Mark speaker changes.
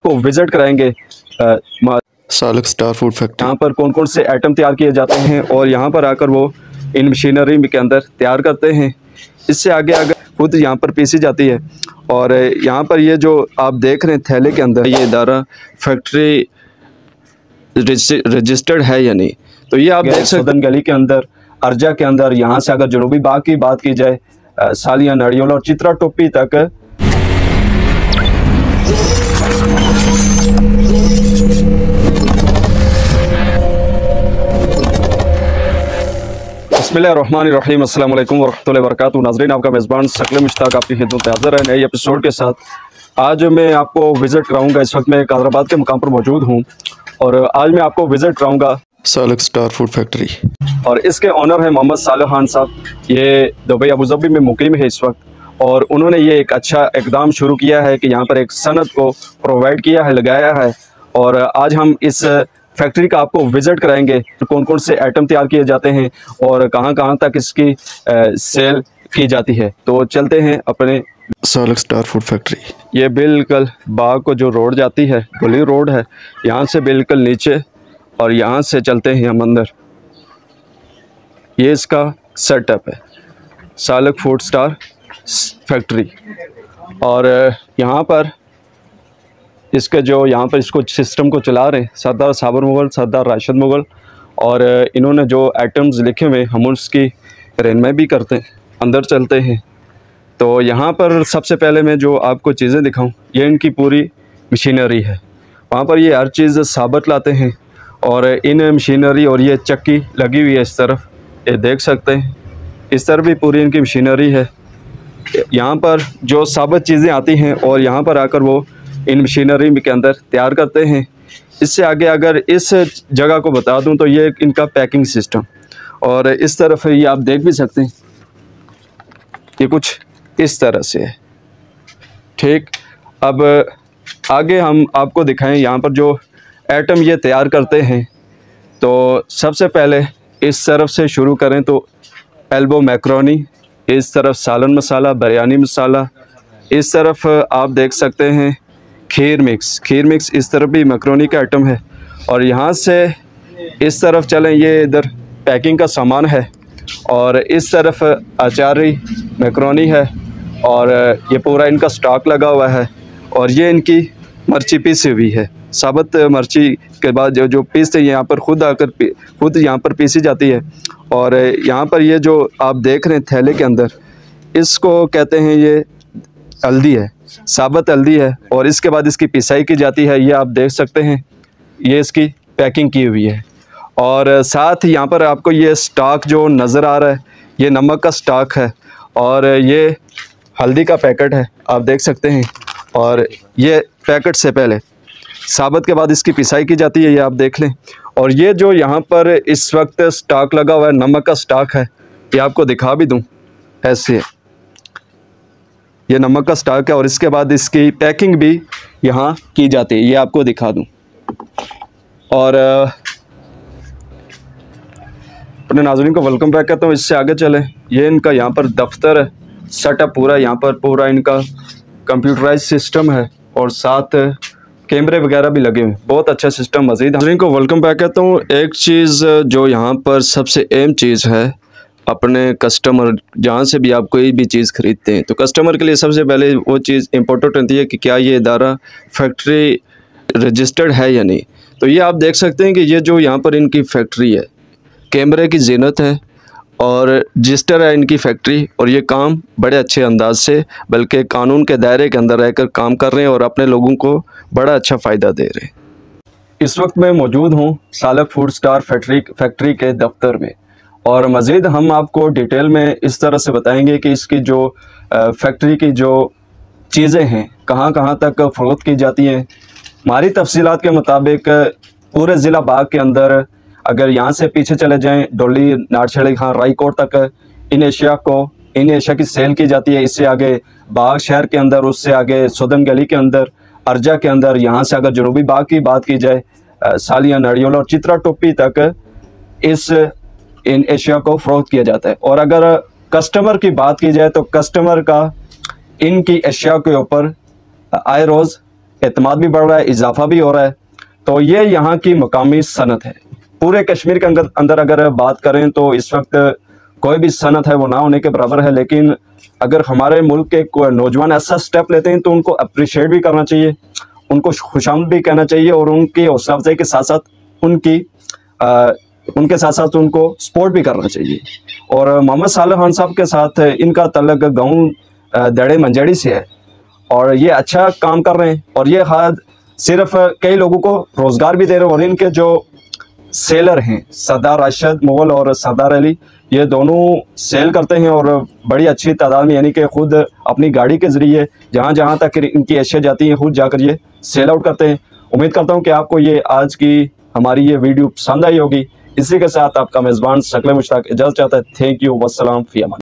Speaker 1: आपको विजिट कराएंगे
Speaker 2: Salik star food factory.
Speaker 1: यहाँ पर कौन कौन से आइटम तैयार किए जाते हैं और यहाँ पर आकर वो इन मशीनरी के अंदर तैयार करते हैं। इससे आगे आगे खुद यहाँ पर पीसी जाती है। और यहाँ पर ये जो आप देख रहे हैं थैले के अंदर, ये इदारा फैक्ट्री रजिस्टर्ड है या नहीं, तो ये आप देख सकते गली के अंदर, अर्जा के अंदर, यहाँ से अगर जनूबी बाग की बात की जाए, सालिया, नारियल और चित्रा टोपी तक बिस्मिल्लाहिर्रहमानिर्रहीम, अस्सलाम वालेकुम वरहमतुल्लाहि वबरकातुहू। नाज़रीन, आपका मेज़बान शकल मुश्ताक आपकी खिदमत में हाज़िर है नए एपिसोड के साथ। आज मैं आपको विज़िट कराऊंगा, इस वक्त मैं हैदराबाद के मुकाम पर मौजूद हूँ और आज मैं आपको विज़िट कराऊंगा
Speaker 2: सालिक स्टार फूड फैक्ट्री।
Speaker 1: और इसके ऑनर है मोहम्मद सालिक खान साहब। ये दुबई अबू धाबी में मुकीम है इस वक्त, और उन्होंने ये एक अच्छा इकदाम शुरू किया है कि यहाँ पर एक सनत को प्रोवाइड किया है, लगाया है। और आज हम इस फैक्ट्री का आपको विज़िट कराएंगे, कौन कौन से आइटम तैयार किए जाते हैं और कहाँ कहाँ तक इसकी सेल की जाती है। तो चलते हैं अपने
Speaker 2: सालिक स्टार फूड फैक्ट्री।
Speaker 1: ये बिल्कुल बाग को जो रोड जाती है, गुली रोड है, यहाँ से बिल्कुल नीचे, और यहाँ से चलते हैं हम अंदर। ये इसका सेटअप है, सालिक फूड स्टार फैक्ट्री। और यहाँ पर इसके जो यहाँ पर इसको सिस्टम को चला रहे हैं सरदार साबर मुगल, सरदार राशिद मुगल, और इन्होंने जो आइटम्स लिखे हुए हम उसकी रहनुमाई भी करते हैं। अंदर चलते हैं। तो यहाँ पर सबसे पहले मैं जो आपको चीज़ें दिखाऊं, ये इनकी पूरी मशीनरी है। वहाँ पर ये हर चीज़ साबित लाते हैं, और इन मशीनरी और ये चक्की लगी हुई है इस तरफ, ये देख सकते हैं। इस तरफ भी पूरी इनकी मशीनरी है। यहाँ पर जो साबित चीज़ें आती हैं और यहाँ पर आकर वो इन मशीनरी के अंदर तैयार करते हैं। इससे आगे अगर इस जगह को बता दूं तो ये इनका पैकिंग सिस्टम, और इस तरफ ये आप देख भी सकते हैं, ये कुछ इस तरह से है। ठीक, अब आगे हम आपको दिखाएं यहाँ पर जो आइटम ये तैयार करते हैं। तो सबसे पहले इस तरफ से शुरू करें तो एल्बो मैक्रोनी, इस तरफ सालन मसाला, बिरयानी मसाला, इस तरफ आप देख सकते हैं खीर मिक्स, इस तरफ भी मैक्रोनी का आइटम है। और यहाँ से इस तरफ चलें, ये इधर पैकिंग का सामान है, और इस तरफ अचारी मैक्रोनी है, और ये पूरा इनका स्टॉक लगा हुआ है। और ये इनकी मिर्ची पीसी हुई है, साबित मिर्ची के बाद जो पीसते हैं यहाँ पर खुद यहाँ पर पीसी जाती है। और यहाँ पर ये जो आप देख रहे हैं थैले के अंदर, इसको कहते हैं ये हल्दी है, साबित हल्दी है, और इसके बाद इसकी पिसाई की जाती है। ये आप देख सकते हैं, ये इसकी पैकिंग की हुई है। और साथ ही यहाँ पर आपको ये स्टॉक जो नज़र आ रहा है, ये नमक का स्टॉक है, और ये हल्दी का पैकेट है, आप देख सकते हैं। और ये पैकेट से पहले साबित के बाद इसकी पिसाई की जाती है, ये आप देख लें। और ये जो यहाँ पर इस वक्त स्टॉक लगा हुआ है, नमक का स्टॉक है, ये आपको दिखा भी दूँ, ऐसे ये नमक का स्टॉक है। और इसके बाद इसकी पैकिंग भी यहाँ की जाती है, ये आपको दिखा दूँ। और अपने नाज़रीन को वेलकम बैक करता हूँ। इससे आगे चलें, ये इनका यहाँ पर दफ्तर है, सेटअप पूरा, यहाँ पर पूरा इनका कंप्यूटराइज सिस्टम है, और साथ कैमरे वगैरह भी लगे हुए हैं, बहुत अच्छा सिस्टम। मज़ीद नाज़रीन को वेलकम बैक करता हूँ। एक चीज़ जो यहाँ पर सबसे अहम चीज़ है, अपने कस्टमर जहाँ से भी आप कोई भी चीज़ ख़रीदते हैं, तो कस्टमर के लिए सबसे पहले वो चीज़ इम्पोर्टेंट होती है कि क्या ये इदारा फैक्ट्री रजिस्टर्ड है या नहीं। तो ये आप देख सकते हैं कि ये जो यहाँ पर इनकी फैक्ट्री है, कैमरे की ज़ीनत है और रजिस्टर है इनकी फैक्ट्री, और ये काम बड़े अच्छे अंदाज से, बल्कि कानून के दायरे के अंदर रहकर काम कर रहे हैं और अपने लोगों को बड़ा अच्छा फ़ायदा दे रहे हैं। इस वक्त मैं मौजूद हूँ सालिक फूड स्टार फैक्ट्री के दफ्तर में, और मज़ीद हम आपको डिटेल में इस तरह से बताएंगे कि इसकी जो फैक्ट्री की जो चीज़ें हैं कहाँ कहाँ तक फ़रोख्त की जाती हैं। हमारी तफसीलात के मुताबिक पूरे ज़िला बाग के अंदर, अगर यहाँ से पीछे चले जाएं डोली, नारछड़ी खां, राईकोट तक इन एशिया की सेल की जाती है। इससे आगे बाग शहर के अंदर, उससे आगे सदन गली के अंदर, अर्जा के अंदर, यहाँ से अगर जनूबी बाग की बात की जाए, सालिया, नारियल और चित्रा टोपी तक इस इन एशिया को फ़रोख्त किया जाता है। और अगर कस्टमर की बात की जाए तो कस्टमर का इनकी एशिया के ऊपर आए रोज़ एतमाद भी बढ़ रहा है, इजाफा भी हो रहा है। तो ये यहाँ की मकामी सनत है। पूरे कश्मीर के अंदर अगर बात करें तो इस वक्त कोई भी सनत है वो ना होने के बराबर है। लेकिन अगर हमारे मुल्क के कोई नौजवान ऐसा स्टेप लेते हैं तो उनको अप्रिशिएट भी करना चाहिए, उनको खुशामद भी कहना चाहिए और उनकी हौसला अफजाई के साथ साथ उनके साथ साथ उनको सपोर्ट भी करना चाहिए। और मोहम्मद सालिक खान साहब के साथ इनका तल्लक गाँव दड़े मंजेड़ी से है और ये अच्छा काम कर रहे हैं और ये हाथ सिर्फ कई लोगों को रोज़गार भी दे रहे हैं। और इनके जो सेलर हैं सरदार राशिद मुगल और सरदार अली, ये दोनों सेल करते हैं और बड़ी अच्छी तादाद में, यानी कि खुद अपनी गाड़ी के ज़रिए जहाँ जहाँ तक इनकी अशिया जाती हैं खुद जाकर ये सेल आउट करते हैं। उम्मीद करता हूँ कि आपको ये आज की हमारी ये वीडियो पसंद आई होगी। इसी के साथ आपका मेज़बान शक्ल मुश्ताक इजाज़त चाहता है। थैंक यू, वस्सलाम, फ़ी अमान।